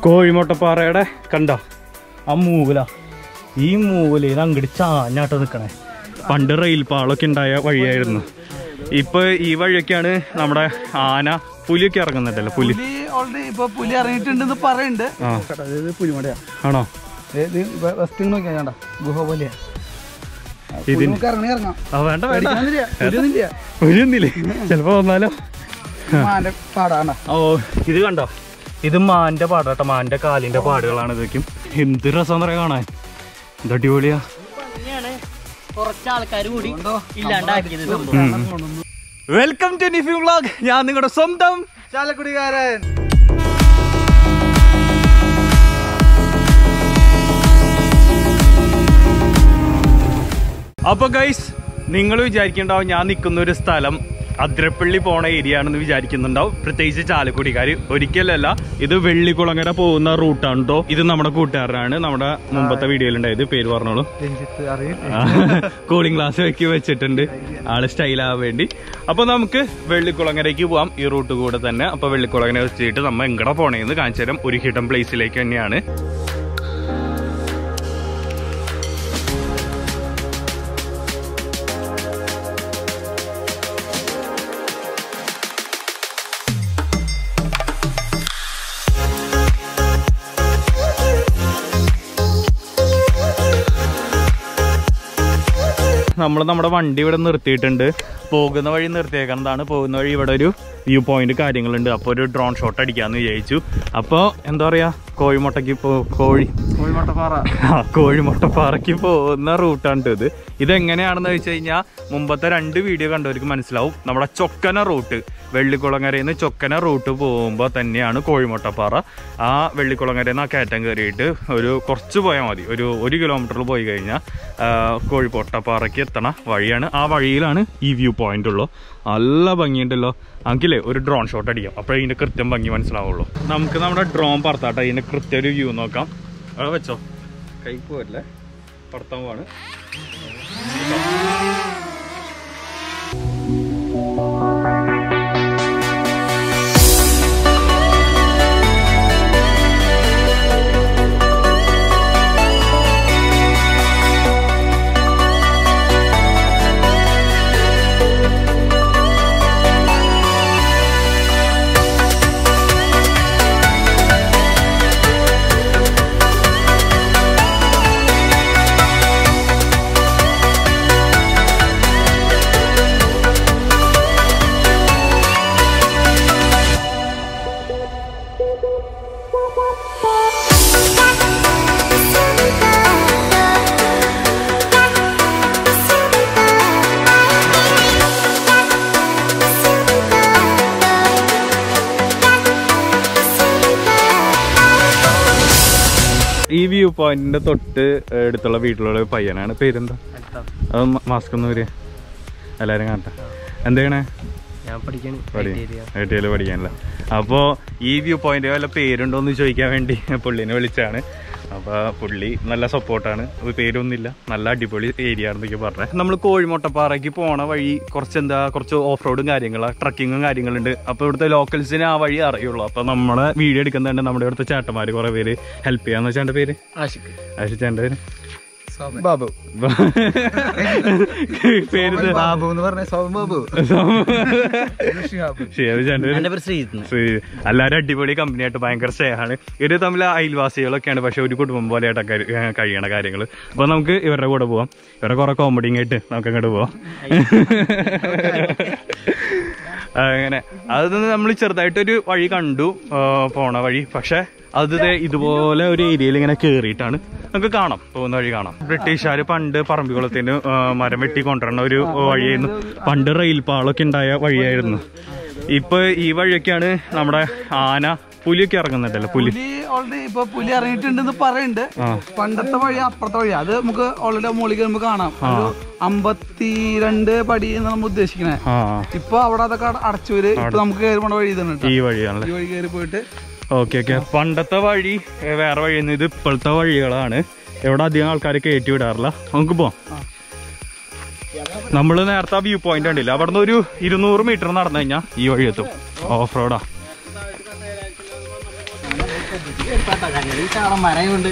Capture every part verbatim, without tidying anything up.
കോഴിമുട്ടപ്പാറയുടെ കണ്ട ആ മൂല, ഈ മൂലയിൽ അങ്ങോട്ട് ചാഞ്ഞാട്ട് നിൽക്കണേ. പണ്ട് റെയിൽ പാളൊക്കെ ഉണ്ടായ വഴിയായിരുന്നു. ഇപ്പൊ ഈ വഴിയൊക്കെയാണ് നമ്മുടെ ആന പുലിയൊക്കെ ഇറങ്ങുന്നുണ്ടല്ലോ. പുലി ഓൾറെഡി ഇപ്പൊ പുലി ഇറങ്ങിയിട്ടുണ്ടെന്ന് പറയുന്നുണ്ട്. പുലിമടയാ ആണോ? ഗുഹ പോലെയാ. വേണ്ട പുലിയൊന്നില്ലേ, ചിലപ്പോ വന്നാലോ. ഓ ഇത് കണ്ടോ, ഇത് മാന്റെ പാടാട്ടോ, മാന്റെ കാലിന്റെ പാടുകളാണ്. ഇതൊക്കെയും എന്ത് രസം പറയാ കാണാൻ, എന്ത് അടിപൊളിയാ. വെൽക്കം ടു നിഫ്യൂ വ്ലോഗ്. ഞാൻ നിങ്ങളുടെ സ്വന്തം ചാലക്കുടിക്കാരൻ. അപ്പൊ ഗൈസ്, നിങ്ങൾ വിചാരിക്കുന്നുണ്ടാവും ഞാൻ നിൽക്കുന്ന ഒരു സ്ഥലം അതിരപ്പള്ളി പോണ ഏരിയ ആണെന്ന് വിചാരിക്കുന്നുണ്ടാവും, പ്രത്യേകിച്ച് ചാലക്കുടിക്കാർ. ഒരിക്കലല്ല, ഇത് വെള്ളിക്കുളങ്ങര പോകുന്ന റൂട്ടാണ് കേട്ടോ. ഇത് നമ്മുടെ കൂട്ടുകാരനാണ്, നമ്മുടെ മുമ്പത്തെ വീഡിയോയിലുണ്ടായത്. പേര് പറഞ്ഞോളൂ. കൂളിംഗ് ഗ്ലാസ് വെക്കി വെച്ചിട്ടുണ്ട് ആള് സ്റ്റൈലാവാൻ വേണ്ടി. അപ്പൊ നമുക്ക് വെള്ളിക്കുളങ്ങരയ്ക്ക് പോവാം ഈ റൂട്ട് കൂടെ തന്നെ. അപ്പൊ വെള്ളിക്കുളങ്ങര വെച്ചിട്ട് നമ്മ എങ്ങടെ പോണേന്ന് കാണിച്ചു തരാം. ഒരു ഹിഡൻ പ്ലേസിലേക്ക് തന്നെയാണ്. നമ്മൾ നമ്മുടെ വണ്ടി ഇവിടെ നിർത്തിയിട്ടുണ്ട്. പോകുന്ന വഴി നിർത്തിയേക്കുന്നതാണ്. പോകുന്ന വഴി ഇവിടെ ഒരു വ്യൂ പോയിന്റ് കാര്യങ്ങളുണ്ട്. അപ്പോൾ ഒരു ഡ്രോൺ ഷോട്ട് അടിക്കാമെന്ന് വിചാരിച്ചു. അപ്പോൾ എന്താ പറയുക, കോഴിമുട്ടയ്ക്ക് പോ കോഴി കോഴിമുട്ടപ്പാറ കോഴിമുട്ടപ്പാറയ്ക്ക് പോകുന്ന റൂട്ടാണ് ഇത്. ഇതെങ്ങനെയാണെന്ന് വെച്ച് കഴിഞ്ഞാൽ മുമ്പത്തെ രണ്ട് വീഡിയോ കണ്ടവർക്ക് മനസ്സിലാവും. നമ്മുടെ ചൊക്കന റൂട്ട്, വെള്ളിക്കുളങ്ങരയിൽ നിന്ന് ചൊക്കന റൂട്ട് പോകുമ്പോൾ തന്നെയാണ് കോഴിമുട്ടപ്പാറ. ആ വെള്ളിക്കുളങ്ങരയിൽ നിന്ന് ആ കയറ്റം കയറിയിട്ട് ഒരു കുറച്ച് പോയാൽ മതി, ഒരു ഒരു കിലോമീറ്ററിൽ പോയി കഴിഞ്ഞാൽ കോഴിമുട്ടപ്പാറയ്ക്ക് എത്തണ വഴിയാണ്. ആ വഴിയിലാണ് ഈ വ്യൂ പോയിന്റ് ഉള്ളൂ. നല്ല ഭംഗിയുണ്ടല്ലോ. നമുക്കില്ലേ ഒരു ഡ്രോൺ ഷോട്ട് അടിക്കാം, അപ്പോഴേ ഇതിൻ്റെ കൃത്യം ഭംഗി മനസ്സിലാവുള്ളൂ. നമുക്ക് നമ്മുടെ ഡ്രോൺ പറത്താട്ടെ, ഇതിൻ്റെ കൃത്യം ഒരു വ്യൂ നോക്കാം. അവിടെ വെച്ചോ, കൈ പോരല്ലേ, പറത്താൻ പോവാണ്. ഈ വ്യൂ പോയിന്റിന്റെ തൊട്ട് അടുത്തുള്ള വീട്ടിലുള്ള പയ്യനാണ്. പേരെന്താ? അത് മാസ്ക് ഒന്ന് വരിക, എല്ലാരും കാണട്ടെ. എന്ത് ചെയ്യണേ? ഐ ടി ഐയിൽ പഠിക്കാനല്ല. അപ്പോൾ ഈ വ്യൂ പോയിന്റ് വല്ല പേരുണ്ടോയെന്ന് ചോദിക്കാൻ വേണ്ടി പുള്ളിനെ വിളിച്ചാണ്. അപ്പോൾ പുള്ളി നല്ല സപ്പോർട്ടാണ്. പേരൊന്നുമില്ല, നല്ല അടിപൊളി ഏരിയ ആണെന്നൊക്കെ പറഞ്ഞത്. നമ്മൾ കോഴിമുട്ടപ്പാറയ്ക്ക് പോണ വഴി കുറച്ച് എന്താ കുറച്ച് ഓഫ് റോഡും കാര്യങ്ങളും ട്രക്കിങ്ങും കാര്യങ്ങളുണ്ട്. അപ്പോൾ ഇവിടുത്തെ ലോക്കൽസിന് ആ വഴി അറിയുള്ളൂ. അപ്പോൾ നമ്മളെ വീഡിയോ എടുക്കുന്നുണ്ട് നമ്മുടെ ഇവിടുത്തെ ചേട്ടന്മാർ കുറേ പേര് ഹെൽപ്പ് ചെയ്യാന്ന് വെച്ചാൽ. പേര് ആഷിഖ്. ആഷിഖ് ചേട്ടൻ്റെ പേര് ബാബു. പേര് ബാബു എന്ന് പറഞ്ഞ ബാബു. എല്ലാവരും അടിപൊളി കമ്പനിയായിട്ട് ഭയങ്കര സ്നേഹമാണ്. ഇവര് തമ്മിൽ അയൽവാസികളൊക്കെയാണ്, പക്ഷെ ഒരു കുടുംബം പോലെയായിട്ടൊക്കെ കഴിയണ കാര്യങ്ങൾ. അപ്പൊ നമുക്ക് ഇവരുടെ കൂടെ പോവാം. ഇവരുടെ കുറെ കോമഡിങ് ആയിട്ട് നമുക്ക് അങ്ങോട്ട് പോവാം. അങ്ങനെ അത് നമ്മൾ ചെറുതായിട്ടൊരു വഴി കണ്ടു പോണ വഴി. പക്ഷെ അത് ഇതുപോലെ ഒരു ഏരിയയിൽ ഇങ്ങനെ കേറിയിട്ടാണ് നമുക്ക് കാണാം, പോകുന്ന വഴി കാണാം. ബ്രിട്ടീഷുകാർ പണ്ട് പറമ്പിക്കുളത്തിന് മരം വെട്ടി കൊണ്ടുവരുന്ന ഒരു വഴിയായിരുന്നു. പണ്ട് റെയിൽ പാളൊക്കെ ഉണ്ടായ വഴിയായിരുന്നു. ഇപ്പൊ ഈ വഴിയൊക്കെയാണ് നമ്മുടെ ആന പുലിയൊക്കെ ഇറങ്ങുന്നുണ്ടല്ലോ. പുലി ഓൾറെഡി ഇപ്പൊ പുലി ഇറങ്ങിയിട്ടുണ്ടെന്ന് പറയുന്നുണ്ട്. പണ്ടത്തെ വഴി അപ്പുറത്തെ വഴി, അത് നമുക്ക് ഓൾറെഡി മോളിൽ നമുക്ക് കാണാം. അമ്പത്തിരണ്ട് പടി നമ്മൾ ഉദ്ദേശിക്കണേ. ഇപ്പൊ അവിടെ അതൊക്കെ അടച്ചുവര്. ഇപ്പൊ നമുക്ക് കയറി പോണ വഴി ഇതാണ്, ഈ വഴിയാണല്ലോ. ഈ വഴി കയറി പോയിട്ട് ഓക്കെ ഓക്കെ. പണ്ടത്തെ വഴി വേറെ വഴിയെന്ന്, ഇത് ഇപ്പോഴത്തെ വഴികളാണ്. എവിടെ അധികം ആൾക്കാർ കയറ്റി വിടാറില്ല. നമുക്ക് പോവാം. നമ്മൾ നേരത്തെ വ്യൂ പോയിന്റ് ഉണ്ടല്ലോ, അവിടെ നിന്ന് ഒരു ഇരുന്നൂറ് മീറ്റർ നടന്നു കഴിഞ്ഞാൽ ഈ വഴി എത്തും. ഓഫ് റോഡാ. മരയുണ്ട്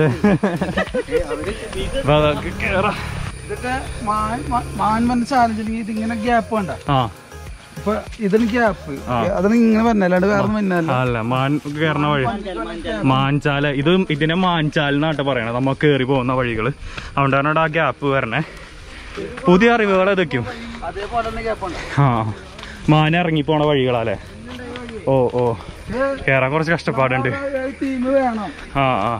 ഇതൊക്കെ മാൻ ചാലഞ്ചിൽ ഇതിങ്ങനെ ഗ്യാപ്പ് വേണ്ട ഇപ്പൊ ഇതിന് ഗ്യാപ്പ് അതിന് ഇങ്ങനെ വന്നല്ലാണ്ട് വേറെ അല്ല മാൻ കയറുന്ന വഴി മാൻചാല ഇത് ഇതിനെ മാൻചാൽ എന്നാട്ട് പറയണത് നമ്മ കേറി പോകുന്ന വഴികള് അതുകൊണ്ടാണ് ആ ഗ്യാപ്പ് വരണേ. പുതിയ അറിവുകൾ ഇതൊക്കെയും ആ മാന ഇറങ്ങി പോണ വഴികളല്ലേ. ഓ ഓ കേറാൻ കുറച്ച് കഷ്ടപ്പാടുണ്ട്. ആ ആ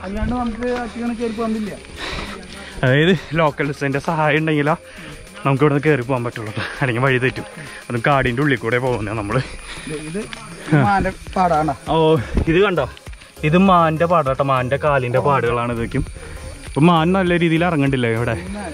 അതായത് ലോക്കൽസിന്റെ സഹായം ഉണ്ടെങ്കിലാ നമുക്ക് ഇവിടെ നിന്ന് കയറി പോകാൻ പറ്റുള്ളൂ. അല്ലെങ്കിൽ വഴി തെറ്റും. അതും കാടിന്റെ ഉള്ളിൽ കൂടെ പോകുന്ന നമ്മള്. ഓ ഇത് കണ്ടോ, ഇത് മാന്റെ പാടാട്ടോ, മാന്റെ കാലിന്റെ പാടുകളാണ് ഇതൊക്കെയും. ഇപ്പൊ മാൻ നല്ല രീതിയിൽ ഇറങ്ങണ്ടില്ലേ ഇവിടെ.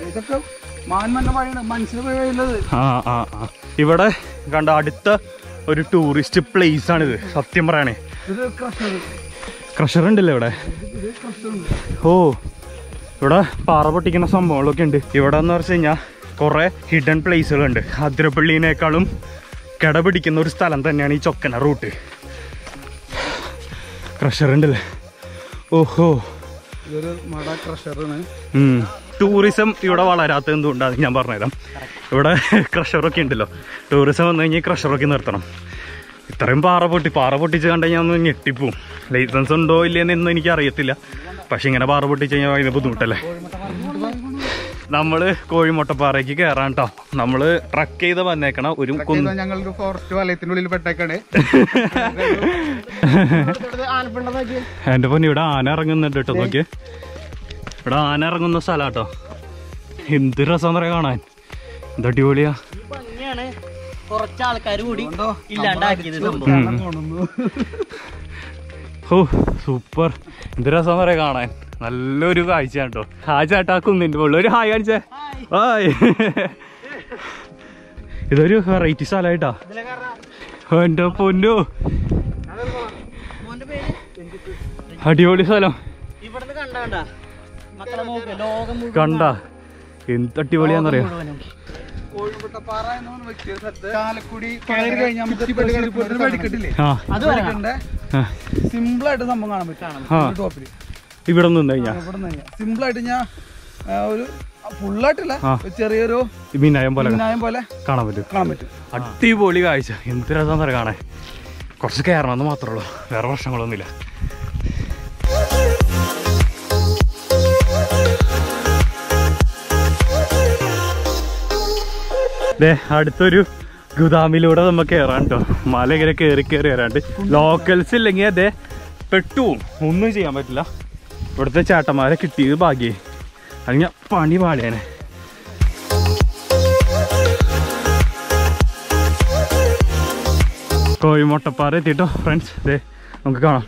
ആ ആ ആ ഇവിടെ കണ്ട അടുത്ത ഒരു ടൂറിസ്റ്റ് പ്ലേസ് ആണിത്. സത്യം പറയണേ ക്രഷർ ഉണ്ടല്ലേ ഇവിടെ. ഓ ഇവിടെ പാറ പൊട്ടിക്കുന്ന സംഭവങ്ങളൊക്കെ ഉണ്ട് ഇവിടെ എന്ന് വെച്ച് കഴിഞ്ഞാൽ. കുറെ ഹിഡൻ പ്ലേസുകളുണ്ട്. അതിരപ്പള്ളിനേക്കാളും കിട പിടിക്കുന്ന ഒരു സ്ഥലം തന്നെയാണ് ഈ ചൊക്കന റൂട്ട്. ക്രഷർ ഉണ്ടല്ലേ. ഓഹോ ടൂറിസം ഇവിടെ വളരാത്ത എന്തുകൊണ്ടാണ് ഞാൻ പറഞ്ഞുതരാം. ഇവിടെ ക്രഷറൊക്കെ ഉണ്ടല്ലോ. ടൂറിസം വന്നു കഴിഞ്ഞാൽ ക്രഷറൊക്കെ നിർത്തണം. ഇത്രയും പാറ പൊട്ടി പാറ പൊട്ടിച്ച് കണ്ടു കഴിഞ്ഞാൽ ഒന്ന് ഞെട്ടിപ്പോവും. ലൈസൻസ് ഉണ്ടോ ഇല്ലെന്നൊന്നും എനിക്ക് അറിയത്തില്ല. പക്ഷെ ഇങ്ങനെ പാറ പൊട്ടിച്ച് കഴിഞ്ഞാൽ ഭയങ്കര ബുദ്ധിമുട്ടല്ലേ. നമ്മള് കോഴിമുട്ടപ്പാറയ്ക്ക് കയറാൻ കേട്ടോ. നമ്മള് ട്രക്ക് ചെയ്ത് വന്നേക്കണ ഒരു ഞങ്ങളൊരു ഫോറസ്റ്റ് വലയത്തിനുള്ളിൽ പെട്ടേക്കാണ്. എന്റെ പൊന്നി ഇവിടെ ആന ഇറങ്ങുന്നുണ്ട് കേട്ടോ. നോക്കിയേ ഇവിടെ ആന ഇറങ്ങുന്ന സ്ഥലം കേട്ടോ. എന്ത് രസം പറയാ കാണാൻ. എന്താ അടിപൊളിയാ. ഓ സൂപ്പർ. എന്ത് രസം പറയാ കാണാൻ. നല്ലൊരു കാഴ്ചയാണ് കേട്ടോ. ആ ചേട്ടാ കുന്നിന്റെ മുകളിൽ ഒരു ഹായ് കാണിച്ചേ. ഹായ്. ഇതൊരു വെറൈറ്റി സ്ഥലമായിട്ടാ. എന്റെ പൊന്നു അടിപൊളി സ്ഥലം. കണ്ട എന്ത് അടിപൊളിയാന്നറിയാം. സിമ്പിൾ ആയിട്ട് സംഭവം കാണാൻ പറ്റും ടോപ്പില്. ഇവിടെ നിന്ന് കഴിഞ്ഞാ സിമ്പിൾ ആയിട്ട് ഞാൻ ഒരു ഫുള്ളായിട്ടില്ല ചെറിയൊരു വിനായം പോലെ വിനായം പോലെ കാണാൻ പറ്റും കാണാൻ പറ്റും. അടിപൊളി കാഴ്ച. എന്ത് രസം പറയാം കാണാൻ. കുറച്ച് കയറണമെന്ന് മാത്രമേ ഉള്ളൂ, വേറെ പ്രശ്നങ്ങളൊന്നുമില്ല. ദേ അടുത്തൊരു ഗുദാമിലൂടെ നമുക്ക് കയറാൻ കേട്ടോ. മല ഇങ്ങനെ കയറി കയറി വരാണ്ട്. ലോക്കൽസ് ഇല്ലെങ്കിൽ അതെ പെട്ടുപോവും, ഒന്നും ചെയ്യാൻ പറ്റില്ല. ഇവിടുത്തെ ചേട്ടന്മാരെ കിട്ടിയത് ഭാഗ്യേ, അല്ലെങ്കിൽ പണി പാടിയാനെ. കോഴിമുട്ടപ്പാറ എത്തിട്ടോ ഫ്രണ്ട്സ്. ദേ നമുക്ക് കാണാം.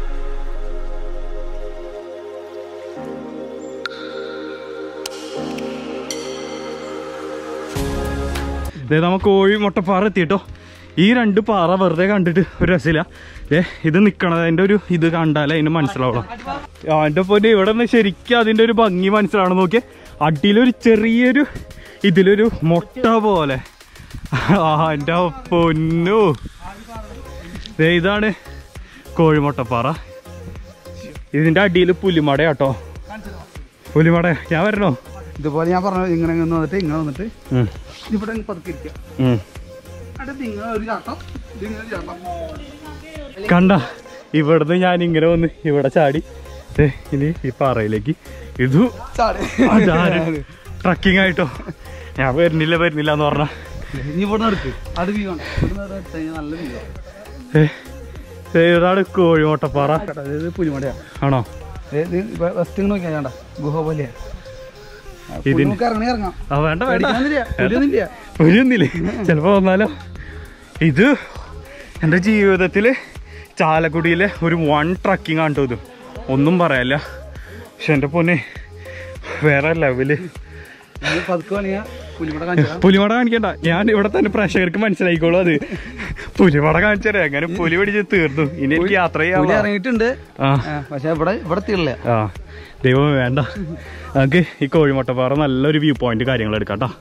ദേ നമുക്ക് കോഴിമുട്ടപ്പാറ എത്തിട്ടോ. ഈ രണ്ട് പാറ വെറുതെ കണ്ടിട്ട് ഒരു രസമില്ല. ഏ ഇത് നിക്കണത് അതിൻ്റെ ഒരു ഇത് കണ്ടാലേ അതിന് മനസ്സിലാവണം. അതിൻ്റെ പൊന്നെ ഇവിടെ നിന്ന് ശരിക്കും അതിൻ്റെ ഒരു ഭംഗി മനസ്സിലാവണം. നോക്കിയേ അടിയിലൊരു ചെറിയൊരു ഇതിലൊരു മുട്ട പോലെ. ആ എൻ്റെ പൊന്നു. ദേ ഇതാണ് കോഴിമുട്ടപ്പാറ. ഇതിൻ്റെ അടിയിൽ പുലിമട കേട്ടോ. പുലിമട ഞാൻ വരണോ? ഇതുപോലെ ഞാൻ പറഞ്ഞു ഇങ്ങനെ വന്നിട്ട് ഇങ്ങനെ വന്നിട്ട് ഇവിടെ പതുക്കെ ഇരിക്കാം. കണ്ട ഇവിടുന്ന് ഞാൻ ഇങ്ങനെ വന്ന് ഇവിടെ ചാടി ഇനി ഈ പാറയിലേക്ക് ഇതു ട്രക്കിംഗ് ആയിട്ടോ. ഞാൻ വരുന്നില്ല വരുന്നില്ല എന്ന് പറഞ്ഞ ഏതാണ് കോഴിമുട്ടപ്പാറ. പുലിമടയാ ആണോ? വെസ്റ്റ് നോക്കിയാ ഗുഹ പോലെയാ. വേണ്ട പുലിയൊന്നില്ലേ ചിലപ്പോ വന്നാലോ. ഇത് എൻ്റെ ജീവിതത്തില് ചാലക്കുടിയിലെ ഒരു വൺ ട്രക്കിംഗ് ആണ് ഇത്. ഒന്നും പറയാല്ല. പക്ഷെ എൻ്റെ പൊന്നെ വേറെ ലെവല്. പുലിമട കാണിക്കണ്ട, ഞാൻ ഇവിടെ തന്നെ പ്രേക്ഷകർക്ക് മനസ്സിലായിക്കോളൂ. അത് പുലിമട കാണിച്ചാലേ അങ്ങനെ പുലി പിടിച്ച് തീർന്നു. ഇനി എനിക്ക് യാത്ര ചെയ്യാൻ ഇറങ്ങിയിട്ടുണ്ട്. പക്ഷെ ഇവിടെ ഇവിടെ തീരില്ല. ആ ദൈവം വേണ്ട. നമുക്ക് ഈ കോഴിമുട്ടപ്പാറ നല്ലൊരു വ്യൂ പോയിന്റ് കാര്യങ്ങൾ എടുക്കാം കേട്ടോ.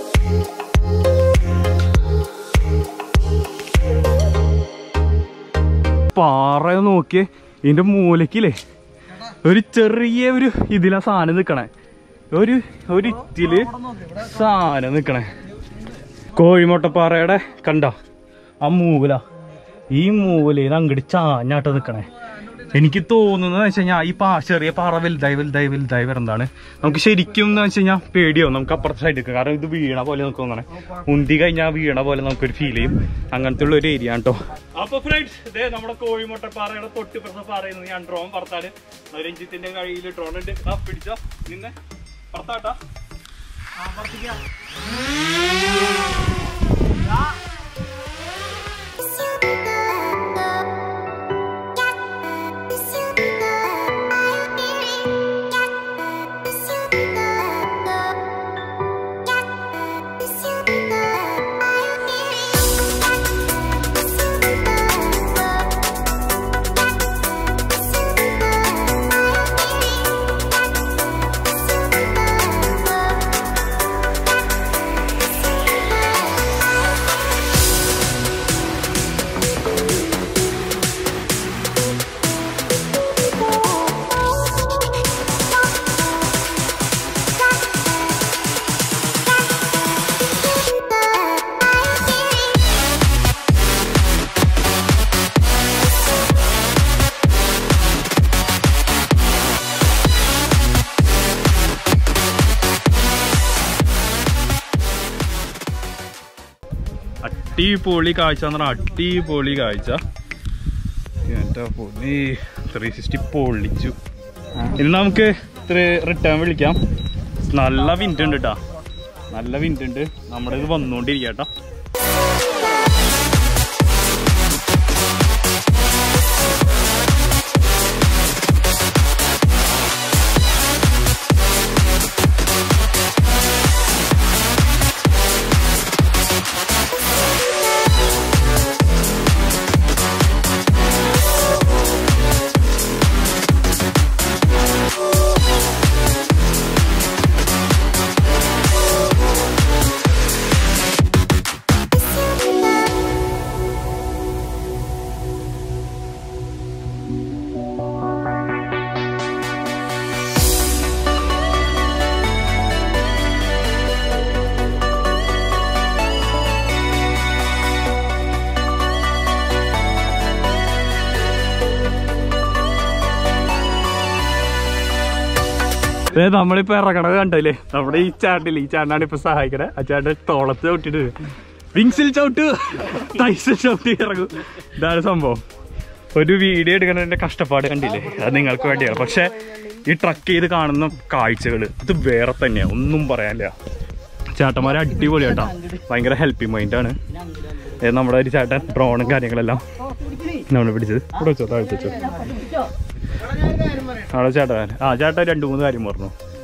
പാറ നോക്കിയേ, ഇതിന്റെ മൂലക്കില്ലേ ഒരു ചെറിയ ഒരു ഇതിലാ സാധനം നിക്കണേ, ഒരു ഒരു ഇത്തില് സാധനം നിക്കണേ. കോഴിമുട്ടപ്പാറയുടെ കണ്ട ആ മൂല, ഈ മൂലയിൽ അങ്ങോട്ട് ചാഞ്ഞാട്ട് നിക്കണേ. എനിക്ക് തോന്നുന്നത് വെച്ച് കഴിഞ്ഞാൽ ഈ പാ ചെറിയ പാറ വലുതായി വലുതായി വലുതായി വരുന്നതാണ്. നമുക്ക് ശരിക്കും എന്ന് വെച്ച് കഴിഞ്ഞാൽ പേടിയാവും നമുക്ക് അപ്പുറത്തെ സൈഡിൽ, കാരണം ഇത് വീണ പോലെ നമുക്ക് തോന്നണേ, ഉന്തി കഴിഞ്ഞാൽ വീണ പോലെ നമുക്കൊരു ഫീൽ ചെയ്യും. അങ്ങനത്തെ ഉള്ള ഒരു ഏരിയ ആണ് കേട്ടോ. അപ്പൊ ഫ്രണ്ട്സ്, ഇതേ നമ്മുടെ കോഴിമുട്ടപ്പാറയുടെ തൊട്ടിപ്പുറത്തെ പാറയിൽ ഞാൻ ഡ്രോൺ പറത്താണ്. രഞ്ജിത്തിന്റെ കയ്യിൽ ഡ്രോൺ ഉണ്ട്, ആ പിടിച്ചോ നിന്നെ പറത്താട്ടാ. അടിപൊളി കാഴ്ച എന്ന് പറഞ്ഞാൽ അടിപൊളി കാഴ്ച. എൻ്റെ പൊളി ത്രീ സിക്സ്റ്റി പൊളിച്ചു. ഇനി നമുക്ക് റിട്ടേൺ വിളിക്കാം. നല്ല വിൻഡ് ഉണ്ട് കേട്ടാ, നല്ല വിൻഡ് ഉണ്ട്. നമ്മുടെ ഇത് വന്നുകൊണ്ടിരിക്കുക കേട്ടോ. നമ്മളിപ്പോ ഇറങ്ങണത് കണ്ടല്ലേ, നമ്മുടെ ഈ ചാട്ടില് ഈ ചാണ്ടാണ് ഇപ്പൊ സഹായിക്കണേ. ആ ചാട്ട തോളത്ത് ചവിട്ടിട്ട് വിങ്സിൽ ചവിട്ട് തൈസിൽ ചവിട്ടി ഇറങ്ങും. ഇതാണ് സംഭവം. ഒരു വീഡിയോ എടുക്കണതിന്റെ കഷ്ടപ്പാട് കണ്ടില്ലേ, അത് നിങ്ങൾക്ക് വേണ്ടിയാണ്. പക്ഷെ ഈ ട്രക്ക് ചെയ്ത് കാണുന്ന കാഴ്ചകൾ ഇത് വേറെ തന്നെയാണ്, ഒന്നും പറയാനില്ല. ചേട്ടന്മാരെ അടിപൊളിയാട്ടാ, ഭയങ്കര ഹെൽപ്പിംഗ് മൈൻഡാണ്. നമ്മുടെ ഒരു ചേട്ടൻ ഡ്രോണും കാര്യങ്ങളെല്ലാം നമ്മൾ പിടിച്ചത് ഇവിടെ വെച്ചോ, താഴ്ത്തി വെച്ചോ. അവിടെ ചേട്ടൻ ആ ചേട്ടൻ രണ്ടു മൂന്ന് കാര്യം പറഞ്ഞു.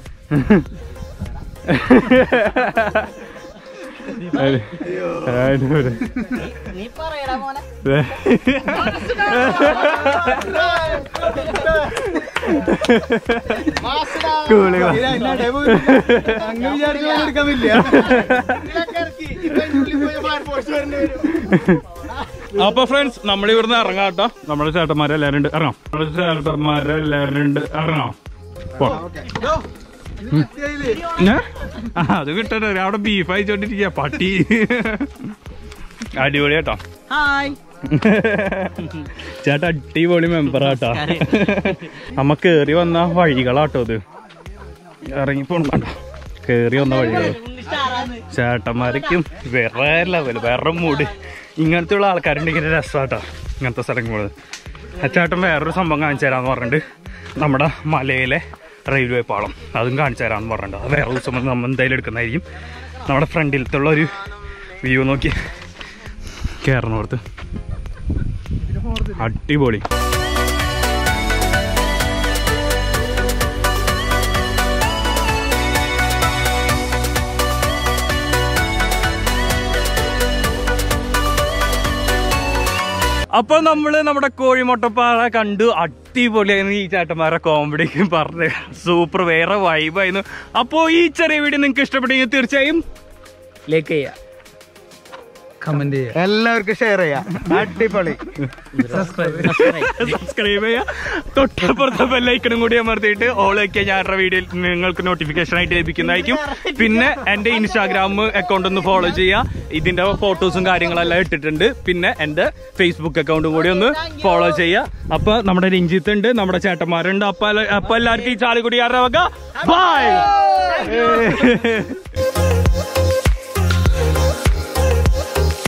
അപ്പൊ ഫ്രണ്ട്സ്, നമ്മളിവിടുന്ന് ഇറങ്ങാം കേട്ടോ. നമ്മുടെ ചേട്ടന്മാരെല്ലാരും ഉണ്ട്, ഇറങ്ങാം. നമ്മുടെ ചേട്ടന്മാരെല്ലാരും ഉണ്ട്, ഇറങ്ങാം. അത് കിട്ടട്ടെ, അവിടെ ബീഫ് അയച്ചോണ്ടിരിക്കുക പട്ടി. അടിപൊളി കേട്ടോ. ചേട്ടാ അടിപൊളി മെമ്പറാട്ടോ. നമ്മ കേറി വന്ന വഴികളാട്ടോ ഇത്, ഇറങ്ങിപ്പോണ്ട കേറി വന്ന വഴികൾ. ചേട്ടന്മാരേക്കും വേറെ ലെവല്, വേറെ മൂഡ്. ഇങ്ങനത്തെ ഉള്ള ആൾക്കാരുണ്ടെങ്കിൽ രസമാട്ടോ ഇങ്ങനത്തെ സ്ഥലങ്ങളിൽ. ആ ചേട്ടൻ വേറൊരു സംഭവം കാണിച്ചു തരാമെന്ന് പറഞ്ഞിട്ട്, നമ്മുടെ മലയിലെ റെയിൽവേ പാളം അതും കാണിച്ചു തരാമെന്ന് പറഞ്ഞിട്ട്, അത് വേറെ ദിവസം നമ്മൾ എന്തായാലും എടുക്കുന്നതായിരിക്കും. നമ്മുടെ ഫ്രണ്ടിലത്തുള്ള ഒരു വ്യൂ നോക്കി കയറണോർത്ത് അടിപൊളി. അപ്പൊ നമ്മള് നമ്മുടെ കോഴിമുട്ടപ്പാറ കണ്ടു, അടിപൊളിയായിരുന്നു. ഈ ചേട്ടന്മാരെ കോമഡിക്കും പറഞ്ഞ് സൂപ്പർ, വേറെ വൈബായിരുന്നു. അപ്പോ ഈ ചെറിയ വീഡിയോ നിങ്ങൾക്ക് ഇഷ്ടപ്പെട്ടെങ്കിൽ തീർച്ചയായും ലൈക്ക് ചെയ്യുക, കമന്റ് ചെയ്യാം, എല്ലാവർക്കും ഷെയർ ചെയ്യാം. അടിപൊളി. സബ്സ്ക്രൈബ് ചെയ്യാ, തൊട്ടപ്പുറത്തെ ബെല്ലൈക്കണും കൂടി അമർത്തിയിട്ട് ഓളൊക്കെ ഞാനൊരു വീഡിയോ നിങ്ങൾക്ക് നോട്ടിഫിക്കേഷൻ ആയിട്ട് ലഭിക്കുന്നതായിരിക്കും. പിന്നെ എന്റെ ഇൻസ്റ്റാഗ്രാം അക്കൗണ്ട് ഒന്ന് ഫോളോ ചെയ്യാ, ഇതിന്റെ ഫോട്ടോസും കാര്യങ്ങളെല്ലാം ഇട്ടിട്ടുണ്ട്. പിന്നെ എന്റെ ഫേസ്ബുക്ക് അക്കൗണ്ടും കൂടി ഒന്ന് ഫോളോ ചെയ്യാ. അപ്പൊ നമ്മുടെ രഞ്ജിത്ത് ഉണ്ട്, നമ്മുടെ ചേട്ടന്മാരുണ്ട്. അപ്പൊ അപ്പൊ എല്ലാവർക്കും ഈ ചാലുകുടി ആരുടെ വക ബൈ.